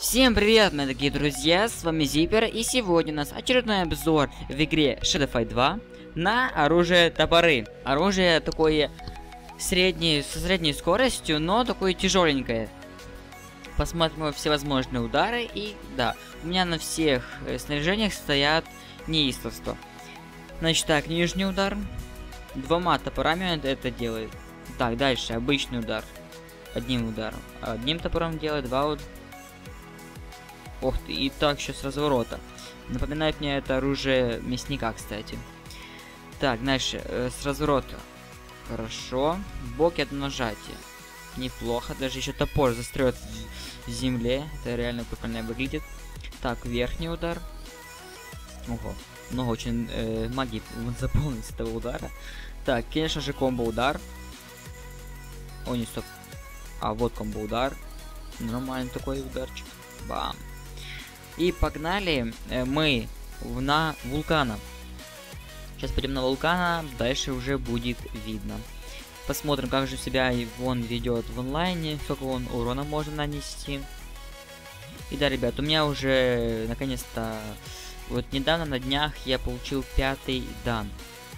Всем привет, мои дорогие друзья, с вами Зипер, и сегодня у нас очередной обзор в игре Shadow Fight 2 на оружие топоры. Оружие такое со средней скоростью, но такое тяжеленькое. Посмотрим всевозможные удары, и да, у меня на всех снаряжениях стоят неистовства. Значит так, нижний удар, двумя топорами это делает. Так, дальше, обычный удар, одним ударом, одним топором делает два удара. Ох ты, и так еще с разворота. Напоминает мне это оружие мясника, кстати. Так, дальше, с разворота. Хорошо. Боки от нажатия. Неплохо, даже еще топор застрет в земле. Это реально прикольно выглядит. Так, верхний удар. Ого, много очень магии заполнить с этого удара. Так, конечно же, комбо-удар. О, не, стоп. А, вот комбо-удар. Нормальный такой ударчик. Бам. И погнали мы на вулкана. Сейчас пойдем на вулкана, дальше уже будет видно. Посмотрим, как же себя он ведет в онлайне, сколько он урона можно нанести. И да, ребят, у меня уже наконец-то, вот недавно на днях я получил 5-й дан.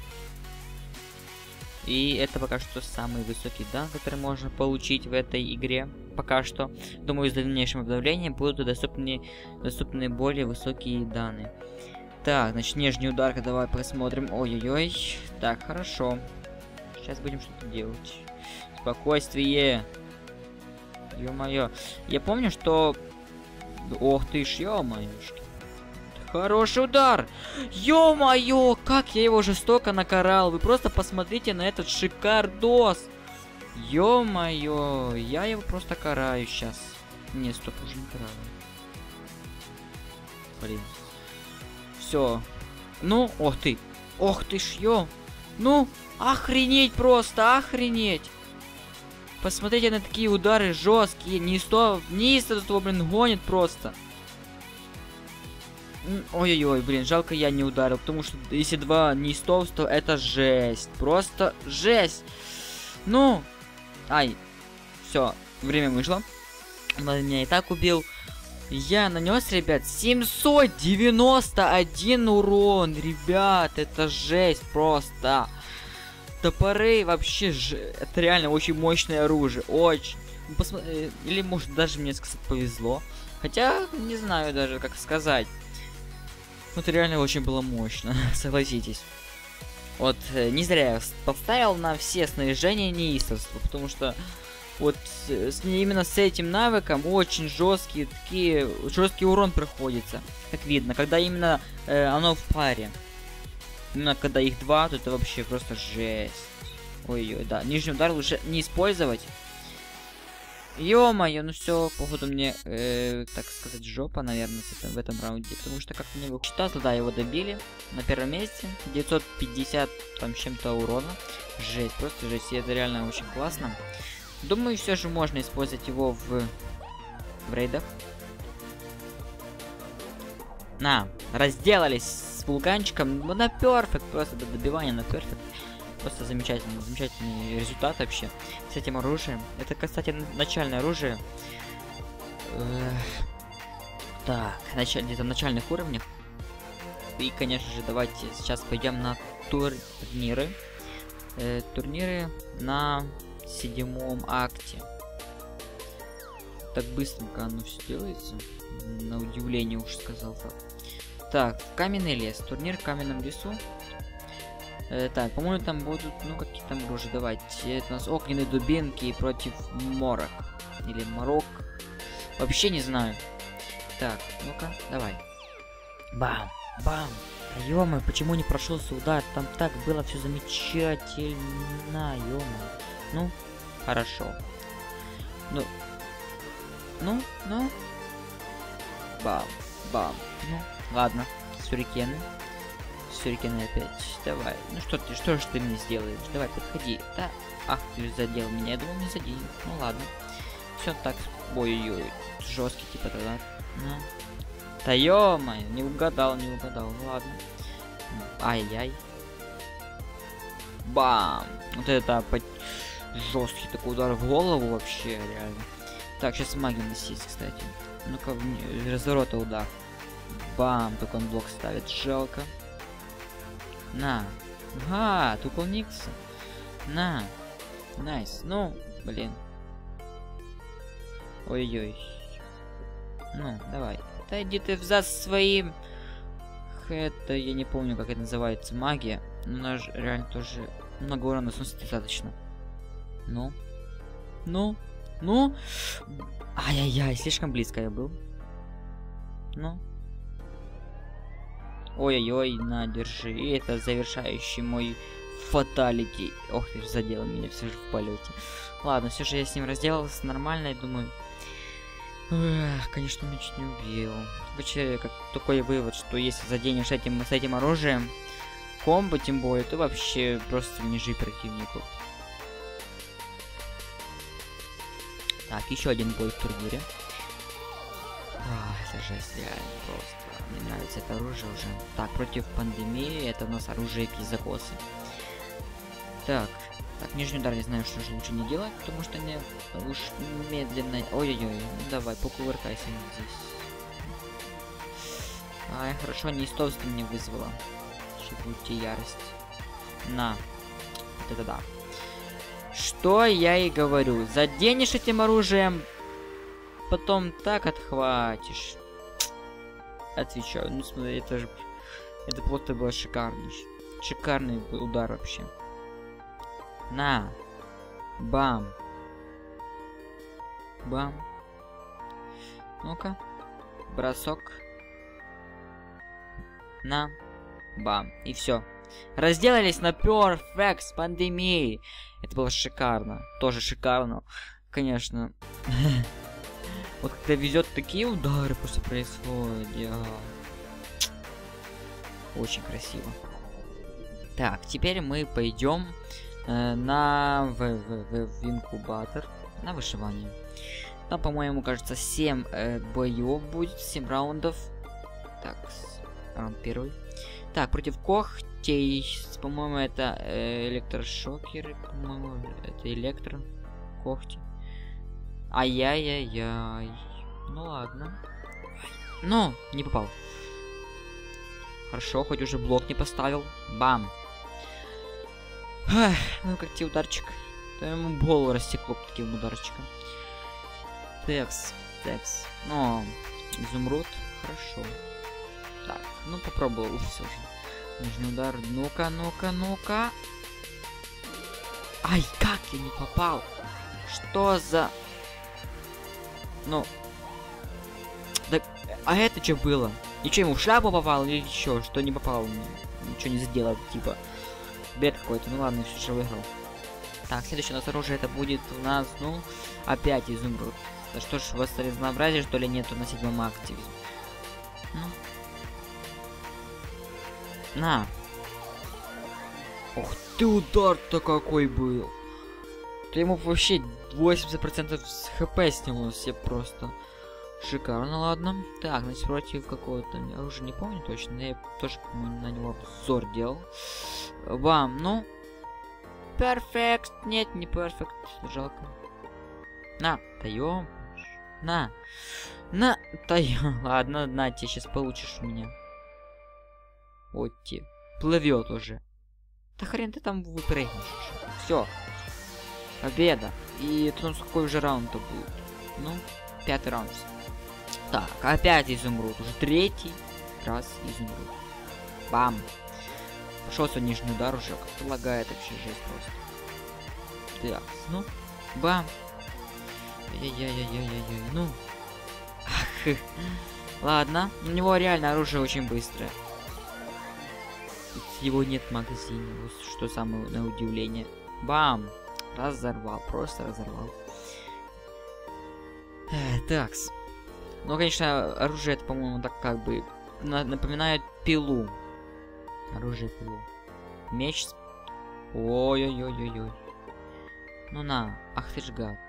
И это пока что самый высокий дан, который можно получить в этой игре. Пока что. Думаю, с дальнейшим обновлением будут доступны более высокие даны. Так, значит, нижний удар, давай посмотрим. Ой-ой-ой. Так, хорошо. Сейчас будем что-то делать. Спокойствие. Ё-моё. Я помню, что... Ох ты ж, ё-моёшки. Хороший удар! Ё-моё, как я его жестоко накарал! Вы просто посмотрите на этот шикардос! Ё-моё, я его просто караю сейчас. Не, стоп, уже не караю. Блин. Все. Ну, ох ты ж, ё! Ну, охренеть просто, охренеть! Посмотрите на такие удары жесткие, неистовство, блин, гонит просто. Ой-ой-ой, блин, жалко я не ударил, потому что если два неистовства, это жесть. Просто жесть. Ну, ай, все, время вышло. Он меня и так убил. Я нанес, ребят, 791 урон, ребят, это жесть просто. Топоры вообще это реально очень мощное оружие, очень. Или может даже мне сказать повезло. Хотя не знаю даже как сказать. Это реально очень было мощно, согласитесь. Вот, не зря я поставил на все снаряжения неистовства, потому что вот именно с этим навыком очень жесткий урон приходится, как видно, когда именно оно в паре. Именно когда их два, то это вообще просто жесть. Ой-ой, да, нижний удар лучше не использовать. Ё-моё, ну все, походу мне, так сказать, жопа, наверное, в этом раунде, потому что как-то не высчитал, да, его добили на первом месте, 950 там с чем-то урона, жесть, просто жесть, и это реально очень классно. Думаю, все же можно использовать его в рейдах. На, разделались с вулканчиком, ну, на перфект, просто до добивания на перфект. Просто замечательный результат вообще с этим оружием. Это, кстати, начальное оружие. Так, где-то начальных уровнях. И, конечно же, давайте сейчас пойдем на турниры. Турниры на 7-м акте. Так быстренько оно все делается. На удивление уж сказал так. Так, каменный лес. Турнир в каменном лесу. Так, по-моему, там будут, ну, какие там оружия. Давайте. Это у нас огненные дубинки против морок. Или морок. Вообще не знаю. Так, ну-ка, давай. Бам! Бам! Ё-моё, почему не прошелся удар? Там так было все замечательно. Ё-моё. Ну, хорошо. Ну. Бам! Бам! Ну, ладно. Сюрикены. Сюрикены опять. Давай. Ну что же ты мне сделаешь? Давай, подходи. Да. Ах, ты задел меня. Я думал, не задел. Ну ладно. Все так. Ой-ой-ой. Жесткий типа тогда. Ну. Да ё-моё, не угадал. Ну ладно. Ай-яй. Бам! Вот это жесткий такой удар в голову вообще, реально. Так, сейчас магия носить, кстати. Ну-ка, разворота удар. Бам, только он блок ставит. Жалко. На. Ага, тут Никса. На. Найс. Ну, блин. Ой-ой. Ну, давай. Да иди ты взад своим. Это, я не помню, как это называется, магия. Но она же реально тоже много урона сносит достаточно. Ну. Ну. Ну. Ай-яй-яй, слишком близко я был. Ну. Ой-ой-ой, на, держи. И это завершающий мой фаталити. Ох ты ж, задел меня все же в полете. Ладно, все же я с ним разделался нормально, я думаю. Эх, конечно, меня чуть не убил. Вообще, как такой вывод, что если заденешь с этим оружием комбо, тем более, то вообще просто не жи противнику. Так, еще один бой в турнире. Это жесть, реально просто. Мне нравится это оружие уже. Так, против пандемии это у нас оружие пиздакосы. Так, нижний удар не знаю, что же лучше не делать, потому что не уж медленно. Ой-ой-ой, ну давай, покувыркайся здесь. Ай, хорошо, неистовство мне вызвало. Будьте ярость. На. Вот это да. Что я и говорю. Заденешь этим оружием, потом так отхватишь. Отвечаю. Ну смотри, это же... Это просто было шикарнейший. Шикарный удар вообще. На. Бам. Бам. Ну-ка. Бросок. На. Бам. И все. Разделались на Perfect с пандемией. Это было шикарно. Тоже шикарно. Конечно. Вот когда везет, такие удары просто происходят. Очень красиво. Так, теперь мы пойдем на в инкубатор. На выживание. Там, по-моему, кажется, 7 боев будет. 7 раундов. Так, раунд первый. Так, против когтей, по-моему, это электрошокеры, по-моему, это электро, когти. Ай-яй-яй-яй. Ну ладно. Ну, не попал. Хорошо, хоть уже блок не поставил. Бам. Ну, как тебе ударчик. Да ему голову растекло таким ударчиком. Текс. Ну, изумруд. Хорошо. Так, ну попробовал все же. Нижний удар. Ну-ка. Ай, как я не попал? Что за... Ну... Да... А это что было? И что, ему в шляпу попал или еще? Что не попал? Ничего не сделал, типа. Бред какой-то. Ну ладно, все же выиграл. Так, следующее у нас оружие это будет у нас, ну, опять изумруд. Да что ж, у вас разнообразие, что ли, нету на 7-м акте? Ну... На. Ух ты, удар-то какой был. Да ему вообще 80% с хп сняло все просто. Шикарно, ладно. Так, значит, против какого-то... Я уже не помню точно. Я тоже, по-моему, на него обзор делал. Бам, ну. Перфект. Нет, не перфект. Жалко. На, даем. На. Даем. Ладно, на, тебе сейчас получишь у меня. Вот те. Плывет уже. Да хрен ты там выпрыгнешь. Все. Победа. И это у нас какой уже раунд-то будет? Ну, 5-й раунд. Так, опять изумруд. Уже 3-й раз изумруд. Бам. Пошел свой нижний удар уже. Как-то лагает вообще жесть просто. Так, ну. Бам. Ай-яй-яй-яй-яй-яй. Ну. Ладно. У него реально оружие очень быстрое. Его нет в магазине, вот что самое на удивление. Бам! Разорвал, просто разорвал. Такс. Ну, конечно, оружие это, по-моему, так как бы напоминает пилу. Оружие пилу. Меч. Ой-ой-ой-ой-ой. Ну на, ах ты ж гад.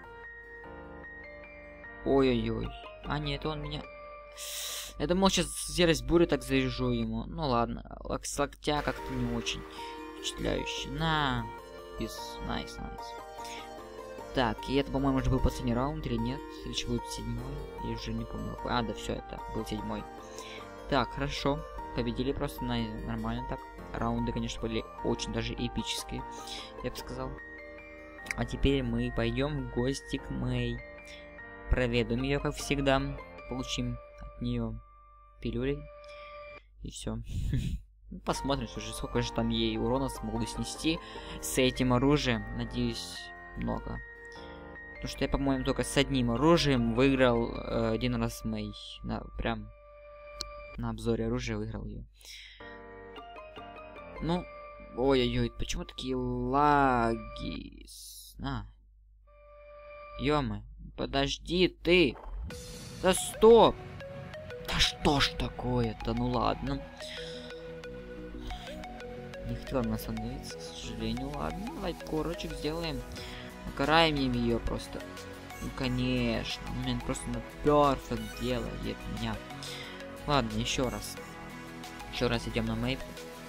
Ой-ой-ой. А нет, он меня... Я думал, сейчас серость бурю так заряжу ему. Ну ладно, с локтя как-то не очень впечатляюще. На. Найс. Так, и это, по-моему, уже был последний раунд или нет? Или еще будет 7-й? Я уже не помню. А, да, все, это был 7-й. Так, хорошо. Победили просто нормально так. Раунды, конечно, были очень даже эпические, я бы сказал. А теперь мы пойдем в гости к Мэй. Проведаем ее, как всегда. Получим от нее пилюли. И все. Посмотрим, сколько же там ей урона смогу снести с этим оружием. Надеюсь, много. Потому что я, по-моему, только с одним оружием выиграл один раз Мэй. Прям на обзоре оружия выиграл ее. Ну, ой-ой-ой, почему такие лаги? Ё-моё, подожди ты. Да стоп. Да что ж такое-то? Ну ладно. Не хотел она остановиться, к сожалению. Ладно, давайте курочек сделаем. Накараем ее просто. Ну конечно. Он просто на перфект делает меня. Ладно, еще раз. Еще раз идем на Мэй.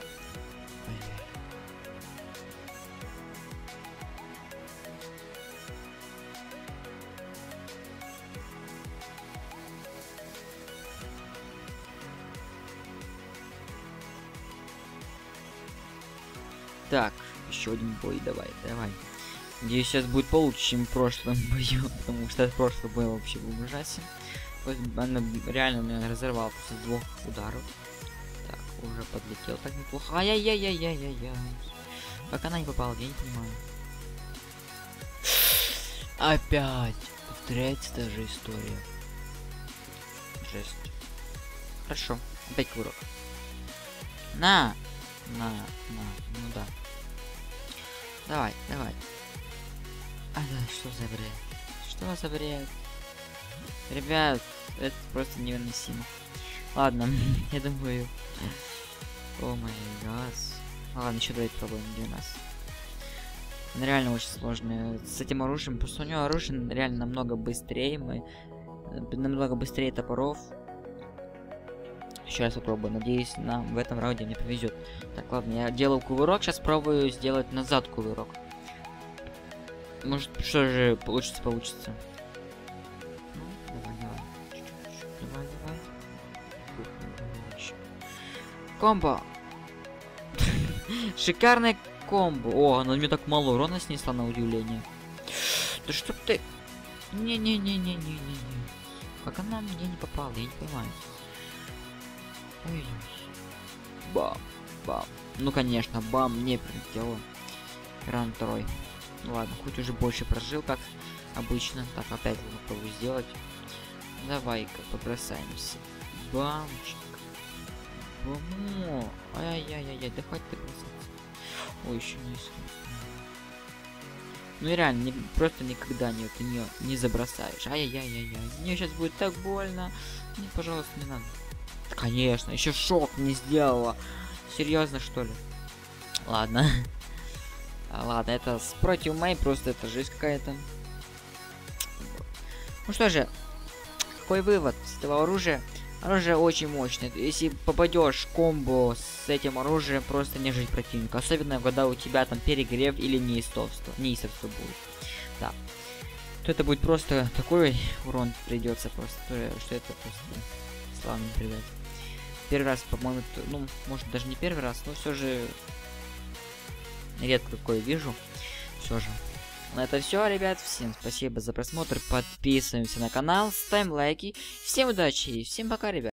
Так, еще один бой, давай. Надеюсь, сейчас будет получше, чем в прошлом бою, потому что прошлый бой вообще был ужасен. Она реально меня разорвала после 2 ударов. Так, уже подлетел так неплохо. Ай-яй-яй-яй-яй-яй-яй. Как она не попала, я не понимаю. Опять повторяется та же история. Жесть. Хорошо, опять курок. На, ну да. Давай. А да, что за бред? Что за бред? Ребят, это просто невыносимо. Ладно, я думаю... О май гад. Ладно, еще давайте пробуем 1 раз. Она реально очень сложная. С этим оружием, просто у него оружие реально намного быстрее. Намного быстрее топоров. Еще раз попробую. Надеюсь, нам в этом раунде мне повезет. Так, ладно, я делал кувырок. Сейчас пробую сделать назад кувырок. Может, что же получится. Ну, давай. Комбо. Шикарное комбо. О, она мне так мало урона снесла, на удивление. Да что ты... Не. Как она мне не попала, я не понимаю. Ой. Бам. Ну, конечно, бам, мне прилетело. Раунд 2. Ну ладно, хоть уже больше прожил, как обычно. Так, опять попробую сделать. Давай-ка побросаемся. Бамчик. Баму. Ай-яй-яй-яй, да хватит ты бросаться. Ой, еще не искал. Ну и реально, просто никогда не забросаешь. Ай-яй-яй-яй-яй. Мне сейчас будет так больно. Мне, пожалуйста, не надо. Конечно, еще шок не сделала. Серьезно, что ли? Ладно. Ладно, это против Мэй, просто это жесть какая-то. Ну что же, какой вывод с этого оружия? Оружие очень мощное. Если попадешь в комбо с этим оружием, просто не жить противника. Особенно, когда у тебя там перегрев или неистовство будет. Да. То это будет просто такой урон придется просто, что это просто славно передать. Первый раз, по-моему, ну, может даже не первый раз, но все же редко какое вижу. Все же. На это все, ребят. Всем спасибо за просмотр. Подписываемся на канал, ставим лайки. Всем удачи и всем пока, ребят.